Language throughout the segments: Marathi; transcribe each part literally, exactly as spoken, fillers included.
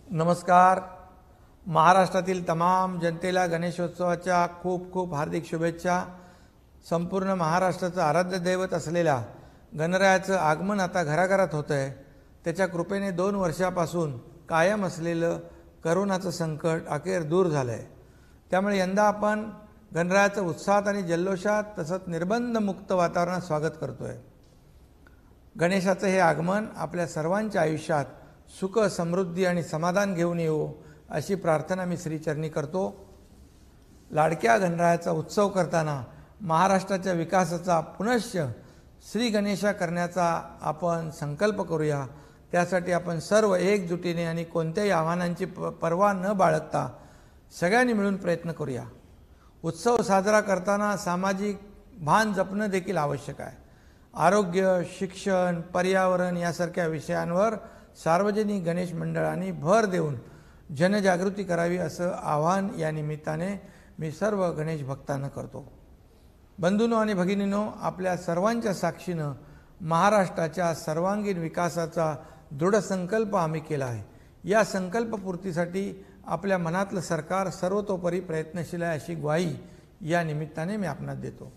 नमस्कार। महाराष्ट्रातील तमाम जनतेला गणेशोत्सवाच्या खूप खूप हार्दिक शुभेच्छा। संपूर्ण महाराष्ट्राचं आराध्य दैवत असलेल्या गणरायाचं आगमन आता घराघरात होतं आहे। त्याच्या कृपेने दोन वर्षापासून कायम असलेलं करोनाचं संकट अखेर दूर झालं आहे। त्यामुळे यंदा आपण गणरायाचं उत्साहात आणि जल्लोषात तसंच निर्बंधमुक्त वातावरणात स्वागत करतोय। गणेशाचं हे आगमन आपल्या सर्वांच्या आयुष्यात सुख समृद्धी आणि समाधान घेऊन येवो अशी प्रार्थना मी श्रीचरणी करतो। लाडक्या गणरायाचा उत्सव करताना महाराष्ट्राच्या विकासाचा पुनश्च श्री गणेशा करण्याचा आपण संकल्प करूया। त्यासाठी आपण सर्व एकजुटीने आणि कोणत्याही आव्हानांची पर्वा न बाळगता सगळ्यांनी मिळून प्रयत्न करूया। उत्सव साजरा करताना सामाजिक भान जपणं देखील आवश्यक आहे। आरोग्य, शिक्षण, पर्यावरण यासारख्या विषयांवर सार्वजनिक गणेश मंडळांनी भर देऊन जनजागृती करावी असं आवाहन या निमित्ताने मी सर्व गणेश भक्तांना करतो। बंधूंनो आणि भगिनींनो, आपल्या सर्वांच्या साक्षीनं महाराष्ट्राच्या सर्वांगीण विकासाचा दृढ संकल्प आम्ही केला आहे। या संकल्पपूर्तीसाठी आपल्या मनातलं सरकार सर्वतोपरी प्रयत्नशील आहे अशी ग्वाही या निमित्ताने मी आपणास देतो।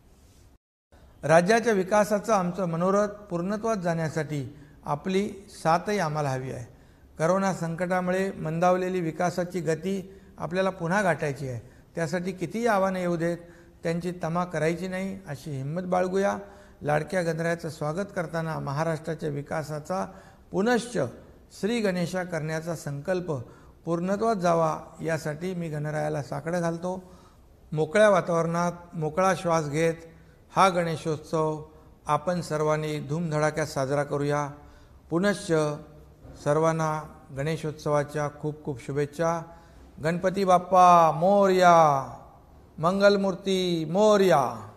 राज्याच्या विकासाचा आमचं मनोरथ पूर्णत्वास जाण्यासाठी आपली साथही आम्हाला हवी आहे। करोना संकटामुळे मंदावलेली विकासाची गती आपल्याला पुन्हा गाठायची आहे। त्यासाठी कितीही आव्हाने येऊ देत त्यांची तमा करायची नाही अशी हिंमत बाळगूया। लाडक्या गणरायाचं स्वागत करताना महाराष्ट्राच्या विकासाचा पुनश्च श्री गणेशा करण्याचा संकल्प पूर्णत्वास जावा यासाठी मी गणरायाला साकडं घालतो। मोकळ्या वातावरणात मोकळा श्वास घेत हा गणेशोत्सव आपण सर्वांनी धूमधडाक्यात साजरा करूया। पुनश्च सर्वांना गणेशोत्सवाच्या खूप खूप शुभेच्छा। गणपती बाप्पा मोरया, मंगलमूर्ती मोरया।